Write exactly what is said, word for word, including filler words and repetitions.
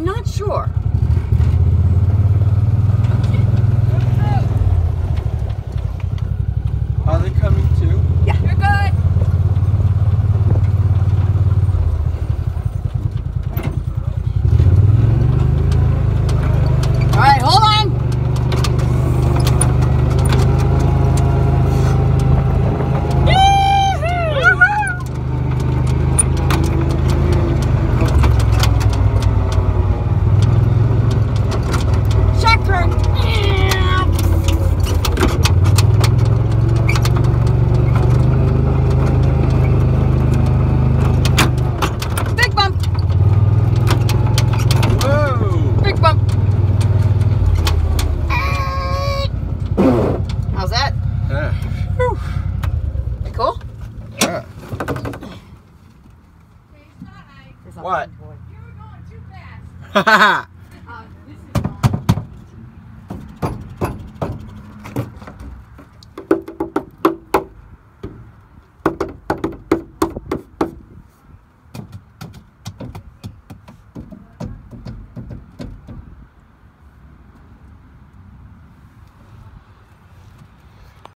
I'm not sure. Are they coming too? Yeah. You're good. All right, hold on. Check turn. Big bump. Whoa! Big bump. How's that? Yeah. Whew. Cool? Yeah. What? You were going too fast. Ha ha ha!